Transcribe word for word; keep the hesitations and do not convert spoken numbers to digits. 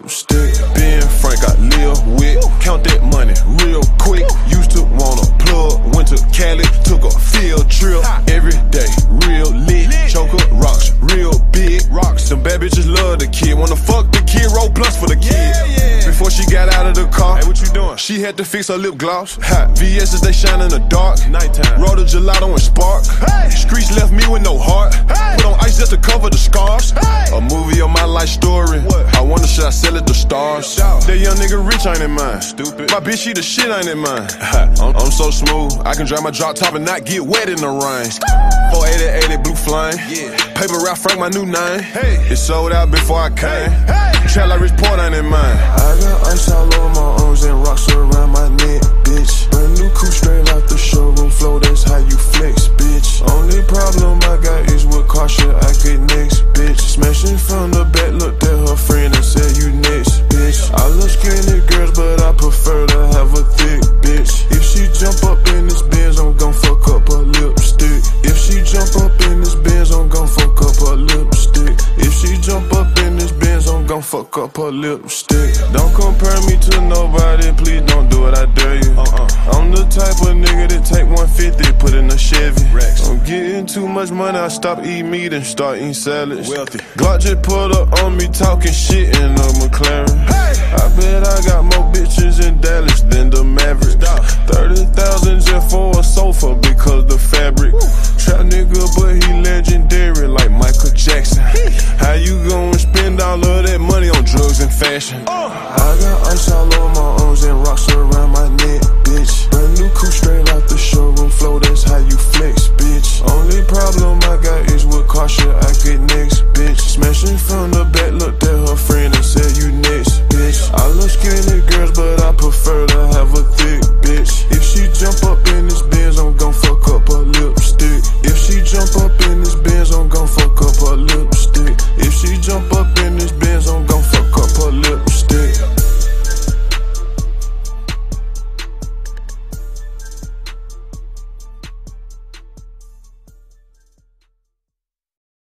lipstick. Ben Frank, I live with. Count that money real quick. Used to wanna plug, went to Cali, took a field trip. Every day, real lit. Choker rocks, real big rocks. Them bad bitches love the kid. Wanna fuck the kid, roll blunts for the kid. Before she got out of the car, hey, what you doing? She had to fix her lip gloss. Ha, V S's they shine in the dark. Nighttime. Rolled a gelato and spark. Hey. Streets left me with no heart. Hey. Put on ice just to cover the scars. Hey. A movie of my life story. What? I wonder should I sell it to stars? Yeah. That young nigga rich ain't in mine. Stupid. My bitch, she the shit ain't in mine. I'm, I'm so smooth, I can drive my drop top and not get wet in the rain. four eighty eighty blue flame. Yeah. Paper Ralph Frank, my new name. Hey. It sold out before I came. Hey. Hey. Trap like Rich Port ain't in mine. I got ice all over my arms and rocks around my neck, bitch. Brand new coupe straight off the showroom floor, that's how you flex, bitch. Only problem I got is what car should I get next, bitch. Smashing from the back, looked at her friend and said you next, bitch. I love skinny girls, but I prefer to have a thick bitch. If she jump up in this Benz, I'm gon' fuck up her lipstick. If she jump up in this Benz, I'm gon' fuck up her lipstick. If she jump up in this Benz, I'm gon' fuck up her lipstick. Don't compare me to nobody, please don't do it, I dare you. Uh-uh. I'm the type of nigga that take one fifty, put in a Chevy. Rex. I'm getting too much money, I stop eating meat and start eating salads. Wealthy. Glock just put up on me talking shit in a McLaren. Hey. I bet I got more bitches in Dallas than the Mavericks. thirty thousand just for a sofa because the fabric. Woo. Trap nigga, but he legendary like Michael Jackson. Hey. How you gon' spend all of that money on drugs and fashion? Uh. I got ice all over my arms and rocks around my neck, bitch. Brand new coupe straight off the showroom floor, that's how you flex, bitch. Only problem I got is what car should I get next, bitch. Smashing from the back, looked at her friend and said you next, bitch.